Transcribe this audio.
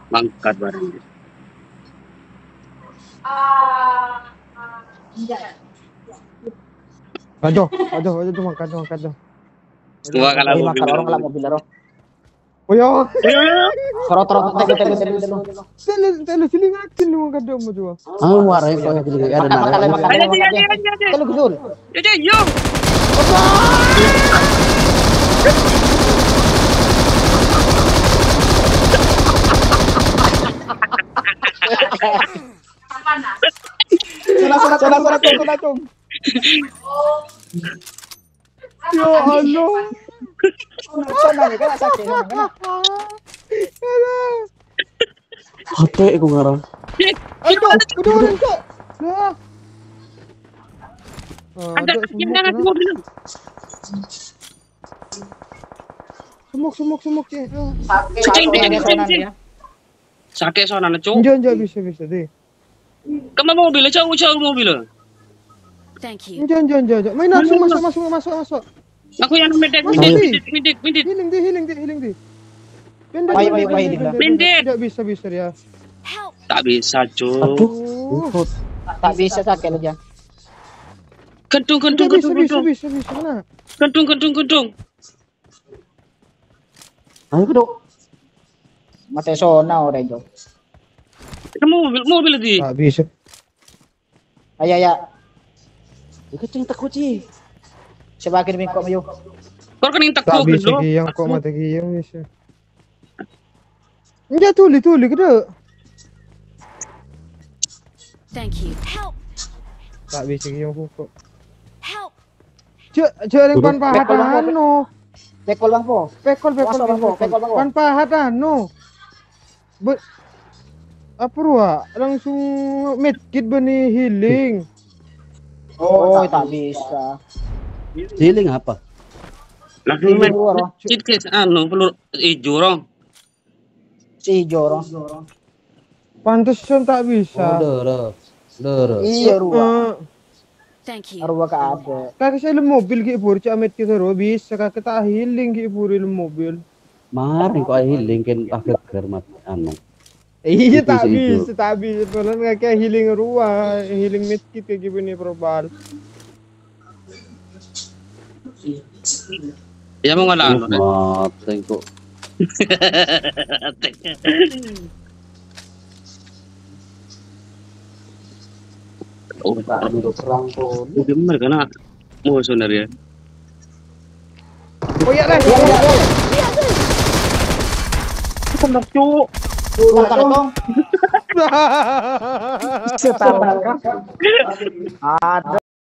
Mangkat bareng. Aduh, tuh makan tuh. Gua kalah Lagi mobil. makan orang lah mobil lo. Oh ya. Sorot telu. Telu sini ngakin lu makan dong tuh. Ah, warai kok jadi ada Makan. Ayo. Telu gudul. Yo. Sudah tung. Ya Allah. Sana kan sakit kan. Hati aku ngarang. Aduh, udah. Nah. Ada jangan mobil. Sumuk ya. Sakit. Sakit soalnya cuk. Jangan bisa deh. Kamu mobil jauh mobil. Thank you. Jangan. Main masuk. Aku yang medek. Healing deh. Pendek. Tidak bisa ya. Help. Tak bisa cuk. Aduh, Tak bisa sakit aja. Kentung. Bisa mana? Kentung. ayo dok. Mate sona ora jo. Kamu mobil di. Tak bisa. Aya. Kecing takut sih. Sebagian mingko mayo. Kau kan yang Tak takut bisa dulu. yang kok mata yang bisa. Enggak tuli kada. Thank you. Help. Tak bisa yang pokok. Help. Jarang pan pahat anu. Pekol bang po. Pekol. Pekol. Pan pahat anu. Apa ruah? Langsung medkit bani healing. Oh, tak bisa. Healing apa? Langsung main. Cit anu pelur hijau rong. Si jorong. Pantesan tak bisa. Doro. Iya ruwa. Thank you. Ruwa ka ada. Kakek saya mobil ki pur camet kita ro bisa kakek tak healing ki pur mobil. Maring kok healing kan akhir germat anu. Iya Itu tak sih bisa. Tulan kakek healing ruah, healing medkit kayak gini probal. Ya mau ngalah. Mati kok. Oh, perang pun. bener kan? Mau sebenarnya. Oh iya lah. Kena cuk. Makan dong. Ada.